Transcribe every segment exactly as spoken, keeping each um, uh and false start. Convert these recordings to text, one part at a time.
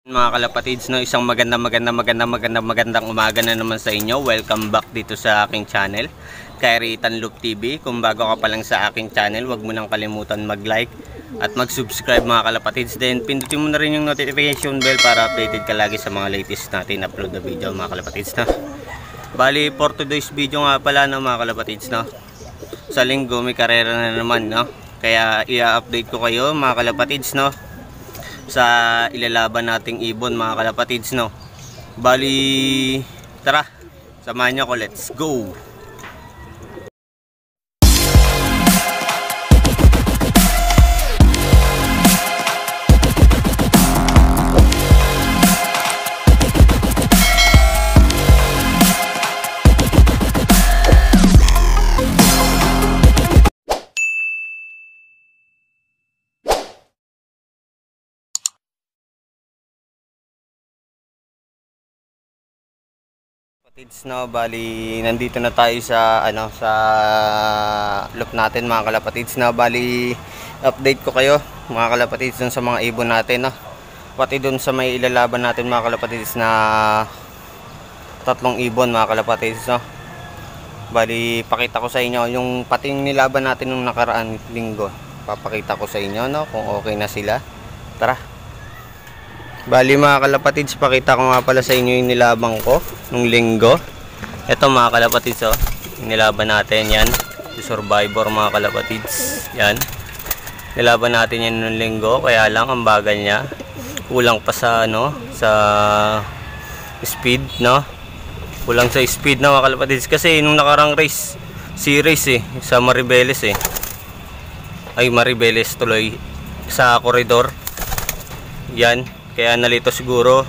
Mga kalapatids, no, isang magandang magandang magandang magandang magandang umaga na naman sa inyo. Welcome back dito sa aking channel, Kay Tanloop T V. Kung bago ka pa lang sa aking channel, huwag mo nang kalimutan mag-like at mag-subscribe mga kalapatids. Then pindutin mo na rin yung notification bell para updated ka lagi sa mga latest natin upload na video mga kalapatids, no. Bali for today's video nga pala, no, mga kalapatids, no. Sa linggo may karera na naman, no. Kaya i-update ko kayo mga kalapatids, no, sa ilalaban nating ibon mga kalapatids, no. Bali tara, samahan nyo ako, let's go. No, bali nandito na tayo sa ano sa loop natin mga kalapatids, na bali update ko kayo mga kalapatids dun sa mga ibon natin, no, pati dun sa may ilalaban natin mga kalapatids na tatlong ibon mga kalapatids, no. Bali pakita ko sa inyo yung pati yung nilaban natin nung nakaraan linggo, papakita ko sa inyo, no, kung okay na sila. Tara. Bali mga kalapatids, pakita ko nga pala sa inyo yung nilabang ko nung linggo. Ito mga kalapatids, oh, yung nilaban natin yan, si Survivor mga kalapatids. Yan, nilaban natin yan nung linggo, kaya lang ang bagal niya, kulang pa sa ano, sa speed, no, kulang sa speed na mga kalapatids. Kasi nung nakarang race, series eh, sa Maribeles eh, ay Maribeles tuloy, sa koridor yan, kaya nalito siguro.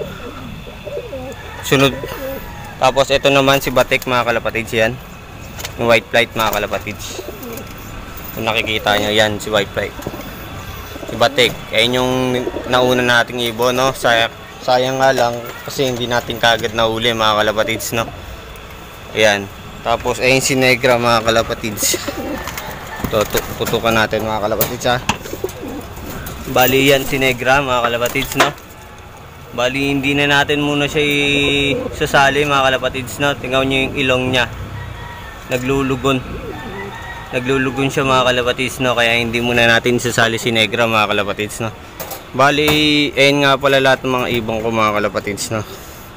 Sunod, tapos ito naman si Batik mga kalapatids, yan yung white flight mga kalapatids. Kung nakikita nyo, yan si white flight, si Batik. Ayan yung nauna nating ibon, no. Sayang, sayang nga lang kasi hindi natin kagad nahuli mga kalapatids, no. Ayan, tapos ayun si Negra mga kalapatids. Tutukan natin mga kalapatids, ha. Bali yan si Negra mga kalapatids, no. Bali hindi na natin muna siya sasali mga kalapatids, no. Tingnan nyo yung ilong niya, naglulugon naglulugon siya mga kalapatids, no. Kaya hindi muna natin sasali si Negra mga kalapatids, no. Bali ayun nga pala lahat ng mga ibong ko mga kalapatids, no.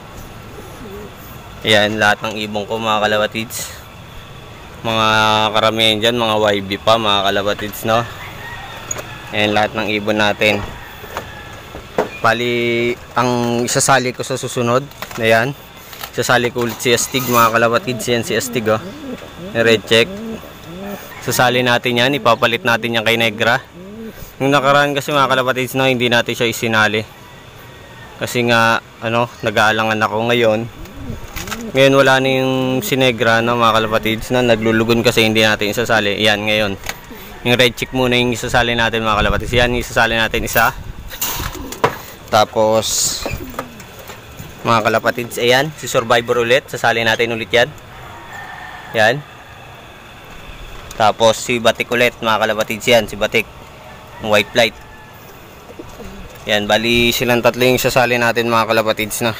Ayan lahat ng ibong ko mga kalapatids, mga karamihan dyan mga Y B pa mga kalapatids, no. Ayan lahat ng ibon natin. Bali ang isasali ko sa susunod na yan, isasali ko ulit si Astig mga kalapatids. Yan si Astig, oh, red check. Sasali natin yan, ipapalit natin yan kay Negra. Nung nakaraan kasi mga kalapatids, no, hindi natin siya isinali kasi nga ano, nag-aalangan ako. Ngayon ngayon wala na yung si Negra, no, mga kalapatids, na naglulugon kasi hindi natin isasali. Yan ngayon yung red check muna yung isasali natin mga kalapatids. Yan yung isasali natin isa. Tapos mga kalapatids, ayan si Survivor ulit, sasali natin ulit yan. Yan. Tapos si Batik ulit mga kalapatids, yan si Batik, white flight. Yan, bali silang tatlo yung sasali natin mga kalapatids, na.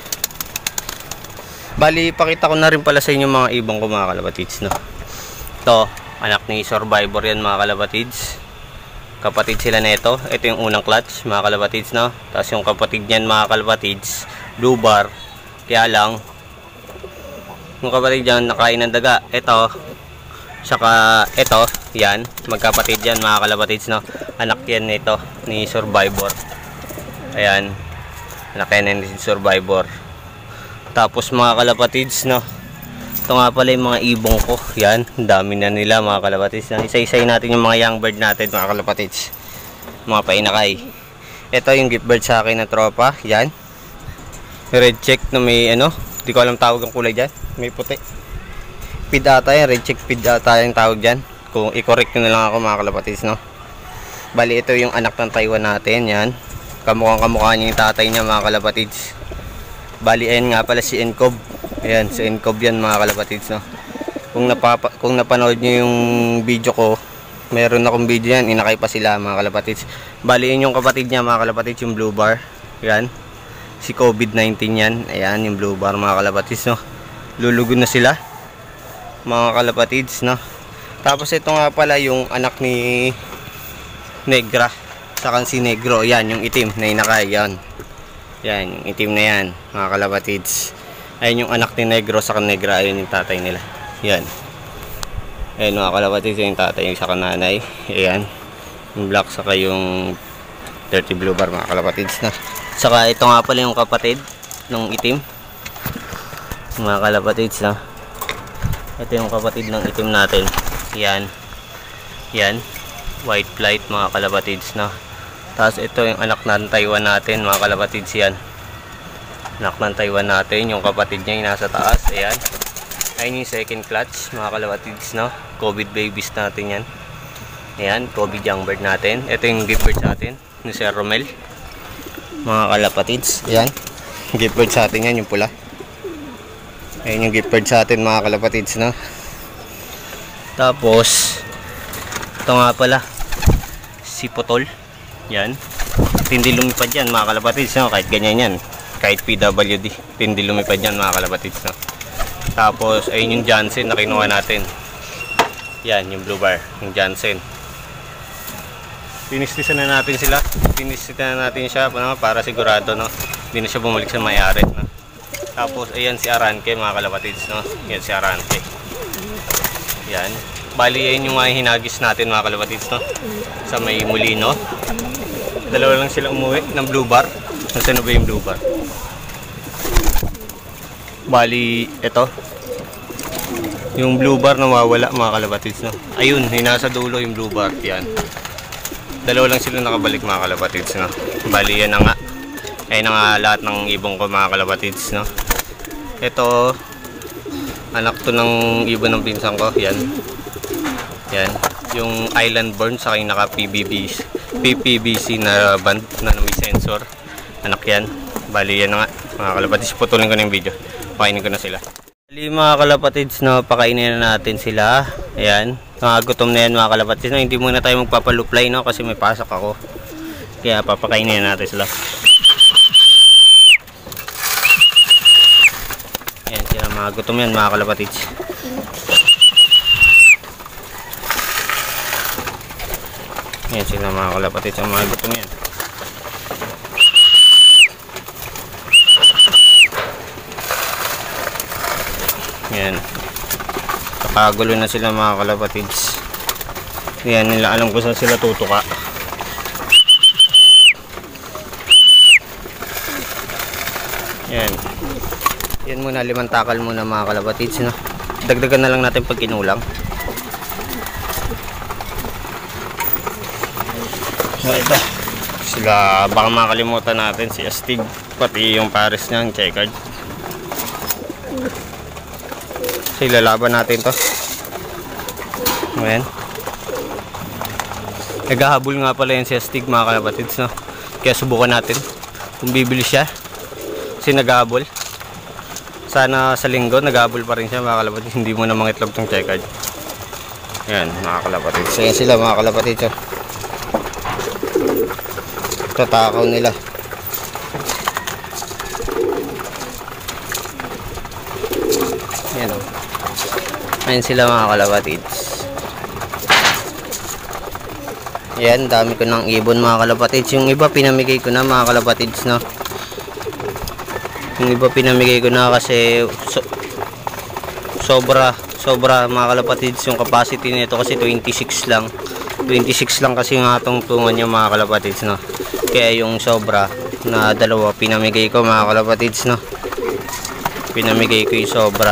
Bali pakita ko na rin pala sa inyo mga ibang ko mga kalapatids, no. Ito anak ni Survivor yan mga kalapatids, kapatid sila nito. Ito yung unang clutch mga kalapatids, no. Tapos yung kapatid niyan mga kalapatids, blue bar. Kaya lang yung kapatid niyan nakain ng daga. Ito saka ito, yan magkapatid yan mga kalapatids, no. Anak yan nito ni Survivor. Ayan, anak yan ni Survivor. Tapos mga kalapatids, no, ito nga pala yung mga ibong ko. Yan, dami na nila mga kalapatids. Isa-isay natin yung mga young bird natin mga kalapatids, mga painakay. Ito yung gift bird sa akin na tropa. Yan, red check na may ano, di ko alam tawag ang kulay dyan, may puti. Pid ata yan, red check pid ata yung tawag dyan. Kung i-correct nyo na lang ako mga kalapatids, no. Bali ito yung anak ng Taiwan natin. Yan, kamukhang kamukha niya yung tatay niya mga kalapatids. Bali ayun nga pala si Encob. Ayan, si Encob yan mga kalapatids, no. Kung, napapa, kung napanood nyo yung video ko, meron akong video yan, inakay pa sila mga kalapatids. Bali yun yung kapatid niya mga kalapatids, yung blue bar. Yan. Si COVID nineteen yan. Ayan, yung blue bar mga kalapatids, no. Lulugon na sila, mga kalapatids, no. Tapos ito nga pala yung anak ni Negra. Saka si Negro. Yan, yung itim na inakay. Yan. Yan, yung itim na yan, mga kalapatids. Ayan yung anak ni Negro saka Negra. Ayan yung tatay nila. Yan. Ayan mga kalapatids, yung tatay saka nanay. Ayan. Yung black saka yung dirty blue bar mga kalapatids, na. Saka ito nga pala yung kapatid ng itim, mga kalapatids, na. Ito yung kapatid ng itim natin. Yan. Yan. White flight mga kalapatids, na. Tapos ito yung anak ng Taiwan natin mga kalapatids. Yan. Anak ng Taiwan natin. Yung kapatid niya yung nasa taas. Ayan. Ayan yung second clutch mga kalapatids, no. COVID babies natin yan. Ayan. COVID young bird natin. Ito yung gift bird sa atin ni Sir Romel, mga kalapatids. Ayan. Gift bird sa atin yan, yung pula. Ayan yung gift bird sa atin mga kalapatids, no. Tapos ito nga pala si Potol. Yan. Tindi lumipad yan mga kalapatids, no. Kahit ganyan yan, kahit P W D, tindi lumipad yan mga kalapatids, no. Tapos ayun yung Johnson na kinuha natin. Yan yung blue bar, yung Johnson. Pinistisan na natin sila. Pinistisan na natin siya para sigurado, no, hindi na siya bumalik sa may-ari, no. Tapos ayan si Aranque mga kalapatids, no. Yan si Aranque. Yan. Bali ayan yung mga hinagis natin mga kalapatids, no, sa may Molino. Dalawa lang sila umuwi ng blue bar. Nasaan na ba yung blue bar? Bali ito yung blue bar nawawala mga kalapatids, no. Ayun, nasa dulo yung blue bar. Yan. Dalawa lang sila nakabalik mga kalapatids, no. Bali yan na nga. Ayun na nga lahat ng ibong ko mga kalapatids, no. Ito anak to ng ibon ng pinsan ko. Yan. Yan. Yung island born sa yung naka P B B P P B C na band na may sensor. Anak yan. Bali yan na nga mga kalapatids. Putulin ko na yung video. Pakainin ko na sila. Bali mga kalapatids, no, pakainin na natin sila. Ayan. Mga gutom na yan mga kalapatids, no. Hindi muna tayo magpapaluplay, no, kasi may pasok ako. Kaya papakainin na natin sila. Ayan sila mga gutom yan mga kalapatids. Ayan sila mga kalapatids, ang mga gutom yan. Ayan. Nakagulo na sila mga kalapatids. Ayan, nila alam ko saan sila tutuka. Ayan. Yan muna, limang takal muna mga kalapatids, no. Dagdagan na lang natin pag kinulang. So ito sila, baka makalimutan natin si Astig, pati yung pares niya, yung checkered. So ilalaban natin to. Ayan. Naghahabol nga pala yan si Astig mga kalapatids, no. Kaya subukan natin kung bibili siya, kasi naghahabol. Sana sa linggo naghahabol pa rin siya mga kalapatids, hindi mo na mangitlog tong checkered. Ayan mga kalapatids. So yan sila mga kalapatids, oh. Tatakaw nila. Ayan, oh. Ayan sila mga kalapatids. Ayan, dami ko ng ibon mga kalapatids. Yung iba pinamigay ko na mga kalapatids, no. Yung iba pinamigay ko na kasi so, sobra sobra mga kalapatids yung capacity nito, kasi twenty-six lang. twenty-six lang kasi nga itong tungan niya mga kalapatids, no. Kaya yung sobra na dalawa pinamigay ko mga kalapatids, no. Pinamigay ko yung sobra.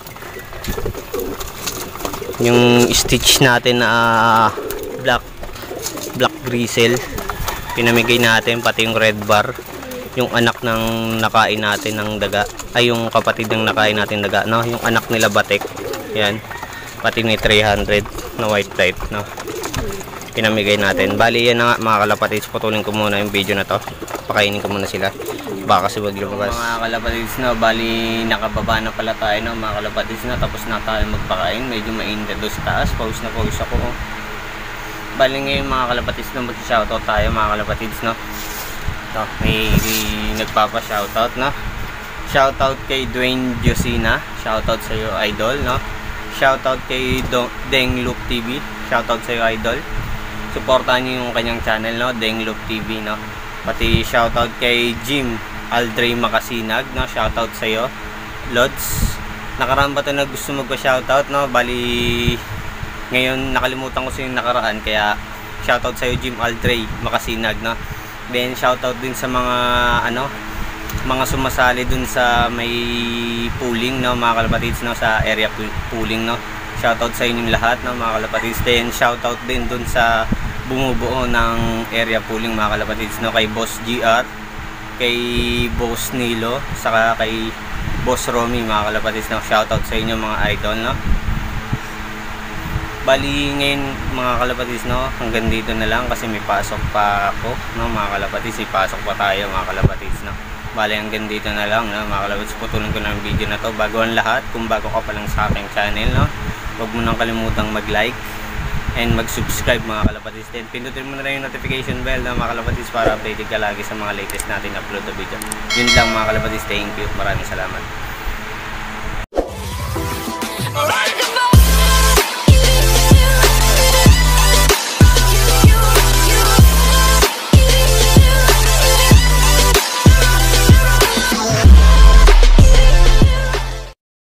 Yung stitch natin na uh, black black grisel pinamigay natin, pati yung red bar, yung anak ng nakain natin ng daga, ay yung kapatid ng nakain natin daga, no, yung anak nila batik. Yan, pati ni three hundred na white light, no, pinamigay natin. Bali yan na nga mga kalapatids, putulin ko muna yung video na to, pakainin ko muna sila baka kasi wag lumabas. Mga kalapatids, no, bali nakababa na pala tayo, no, mga kalapatids, na tapos na tayo magpakain. Medyo mainit doon sa taas, pause na pause ako, oh. Bali ngayon mga kalapatids, no, mag-shoutout tayo mga kalapatids, no. Ito, may nagpapa-shoutout, no? Shoutout kay Dwayne Josina, shoutout sa iyo idol, no? Shoutout kay Do Deng Loop T V, shoutout sa iyo idol. Suportahan niyo yung kanyang channel, no? Deng Loop T V, no? Pati shoutout kay Jim Aldrey Makasinag, no? Shoutout sa iyo Lods. Nakaraan ba ito na gusto magpa-shoutout, no? Bali ngayon nakalimutan ko sa yung nakaraan, kaya shoutout sa iyo Jim Aldrey Makasinag, no? Then shoutout din sa mga ano, mga sumasali dun sa may pooling, no, mga kalapatids, no, sa area pooling, no. Shoutout sa inyong lahat, no, mga kalapatids. Then shoutout din dun sa bumubuo ng area pooling, mga kalapatids, no, kay Boss G R, kay Boss Nilo, saka kay Boss Romy, mga kalapatids, no. Shoutout sa inyo mga idol, no. Bali ngayon mga kalapatids, no, hanggang dito na lang kasi may pasok pa ako, no, mga kalapatids. May pasok pa tayo, mga kalapatids, no. Bali hanggang dito na lang, no, mga kalapatids. Putulong ko na ang video na to. Bago ang lahat, kung bago ka pa lang sa aking channel, no, huwag mo nang kalimutang mag like and mag subscribe, mga kalapatids. Then pindutin mo na rin yung notification bell, no, mga kalapatids, para updated ka lagi sa mga latest natin upload na video. Yun lang mga kalapatids, thank you, maraming salamat.